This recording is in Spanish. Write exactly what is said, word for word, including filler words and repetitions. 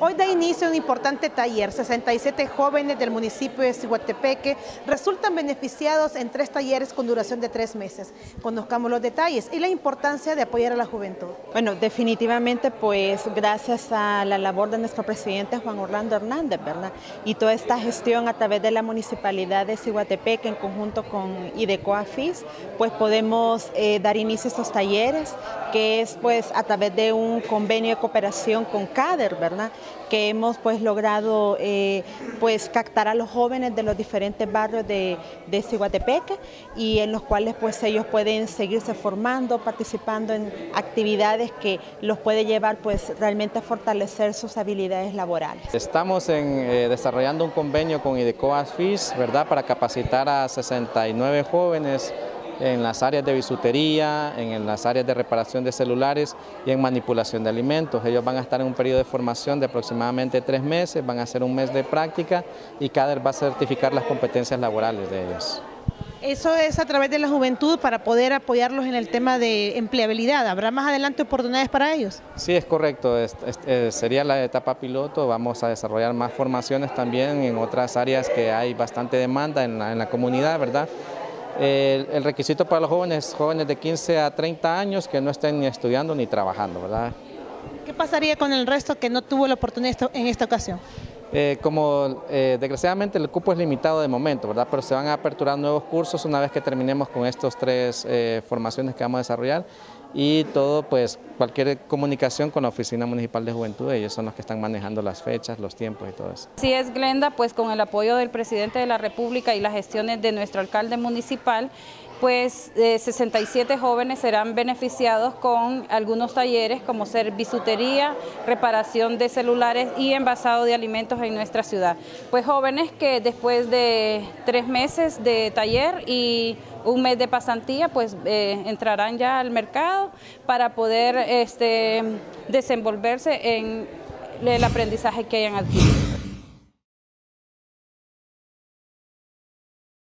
Hoy da inicio un importante taller. sesenta y siete jóvenes del municipio de Ciguatepeque resultan beneficiados en tres talleres con duración de tres meses. Conozcamos los detalles y la importancia de apoyar a la juventud. Bueno, definitivamente pues gracias a la labor de nuestro presidente Juan Orlando Hernández, ¿verdad? Y toda esta gestión a través de la municipalidad de Ciguatepeque en conjunto con IDECOAFIS, pues podemos eh, dar inicio a estos talleres, que es pues a través de un convenio de cooperación con CADER, ¿verdad? Que hemos pues logrado eh, pues captar a los jóvenes de los diferentes barrios de, de Ciguatepeque y en los cuales pues ellos pueden seguirse formando, participando en actividades que los puede llevar pues realmente a fortalecer sus habilidades laborales. Estamos en, eh, desarrollando un convenio con IDECOAFIS, ¿verdad? Para capacitar a sesenta y nueve jóvenes en las áreas de bisutería, en las áreas de reparación de celulares y en manipulación de alimentos. Ellos van a estar en un periodo de formación de aproximadamente tres meses, van a hacer un mes de práctica y CADER va a certificar las competencias laborales de ellos. Eso es a través de la juventud para poder apoyarlos en el tema de empleabilidad. ¿Habrá más adelante oportunidades para ellos? Sí, es correcto. Es, es, es, sería la etapa piloto. Vamos a desarrollar más formaciones también en otras áreas que hay bastante demanda en la, en la comunidad, ¿verdad? El, el requisito para los jóvenes, jóvenes de quince a treinta años que no estén ni estudiando ni trabajando, ¿verdad? ¿Qué pasaría con el resto que no tuvo la oportunidad en esta ocasión? Eh, como eh, desgraciadamente el cupo es limitado de momento, ¿verdad? Pero se van a aperturar nuevos cursos una vez que terminemos con estos tres eh, formaciones que vamos a desarrollar y todo, pues cualquier comunicación con la Oficina Municipal de Juventud, ellos son los que están manejando las fechas, los tiempos y todo eso. Así es, Glenda, pues con el apoyo del Presidente de la República y las gestiones de nuestro alcalde municipal, pues eh, sesenta y siete jóvenes serán beneficiados con algunos talleres como ser bisutería, reparación de celulares y envasado de alimentos en nuestra ciudad. Pues jóvenes que después de tres meses de taller y un mes de pasantía, pues eh, entrarán ya al mercado para poder este, desenvolverse en el aprendizaje que hayan adquirido.